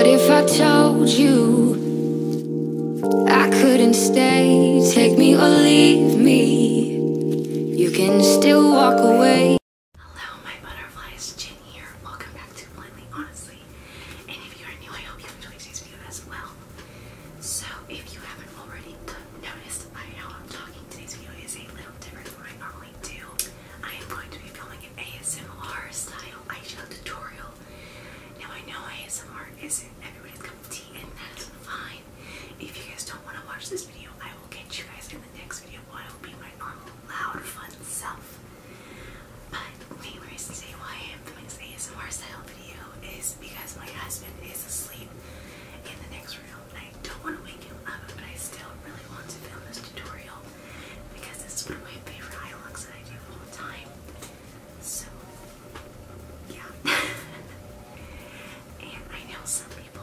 What if I told you I couldn't stay? Take me or leave me. You can still walk away. Hello, my butterflies. Jen here. Welcome back to Bluntly Honestly. And if you are new, I hope you enjoyed today's video as well. So, if you haven't already noticed by how I'm talking, today's video is a little different from what I normally do. I am going to be filming an ASMR style eyeshadow tutorial. Now, I know ASMR isn't everybody's cup of tea, and that's fine. If you guys don't want to watch this video, I will catch you guys in the next video where I will be my normal, loud, fun self. But the main reason today why I am filming this ASMR style video is because my husband is asleep in the next room. I don't want to wake him up, but I still really want to film this tutorial because it's one of my favorite eye looks that I do all the time. So, yeah. And I know some people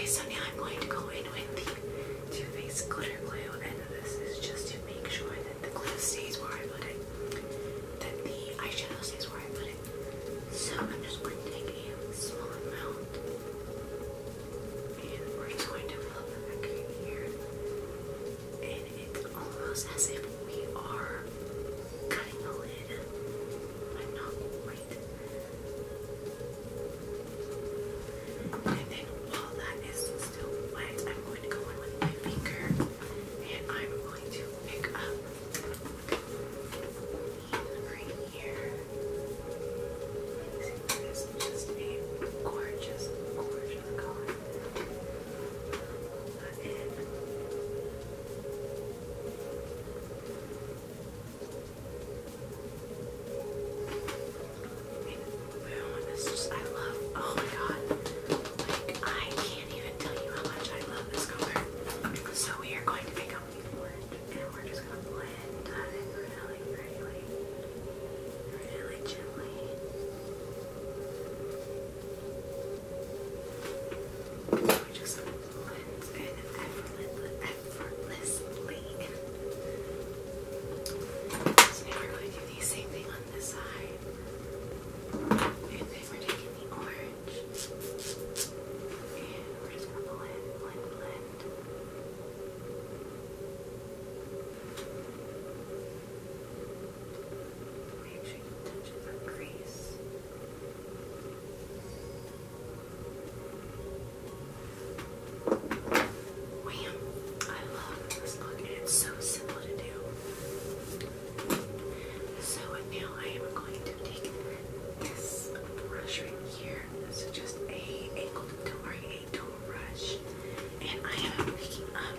Okay, so now I'm going to go in with the Too Faced glitter glue, and this is just to make sure that the glue stays where I put it, that the eyeshadow stays where I put it. So I'm just going to take a small amount, and we're just going to fill the back here, and it's almost as if we are cutting the lid, but not quite. And then while that is still wet, I'm going to go in with my finger, and I'm going to pick up right here. This is just a gorgeous, gorgeous color. Put that in. Boom, this just, I love, oh my god, like, I can't even tell you how much I love this color. So we are going to pick up the orange, and we're just going to blend that in really, really, really gently. So it just blends in effortlessly. So now we're going to do the same thing on this side. And then we're taking the orange, and we're just gonna blend, blend, blend. Make sure you touch the crease. Wham! I love this look, and it's so simple to do. So now I am going to take this brush right here. This is just a angled toe brush, and I am picking up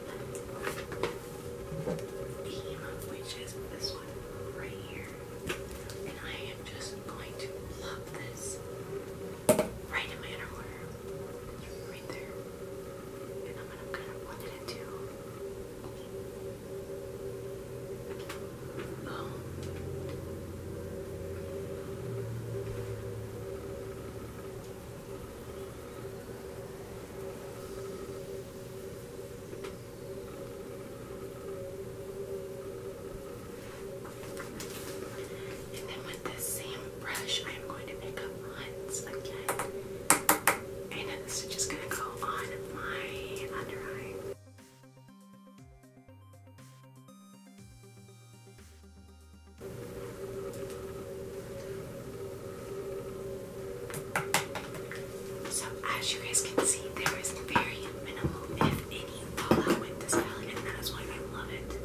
Beam, which is this one right here, and I am just going to plug this right in my inner corner, right there, and I'm gonna kind of blend it into. Boom. And then with this same brush, I'm going to pick up Hunt's again, and then this is just going to go on my under eye. So as you guys can see, there is very minimal, if any, fallout with this palette, and that is why I love it.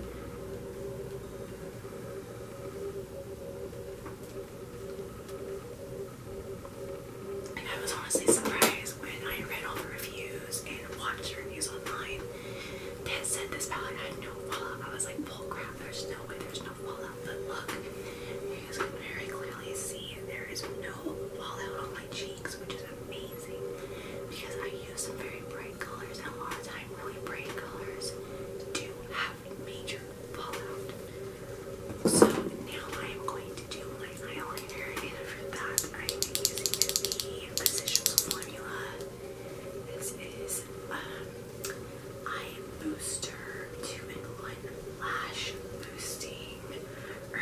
And I was honestly surprised when I read all the reviews and watched reviews online that said this palette had no fallout. I was like, bull crap, there's no way there's no fallout. But look, you guys can very clearly see there is no fallout on my cheeks, which is amazing because I use some very bright colors, and a lot of time really bright colors do have major fallout. So now I am going to do my eyeliner, and for that I'm using the Physicians Formula. This is Eye Booster 2-in-1 Lash Boosting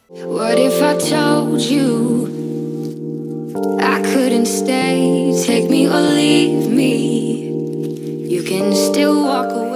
What if I told you I couldn't stay? Take me or leave me. You can still walk away.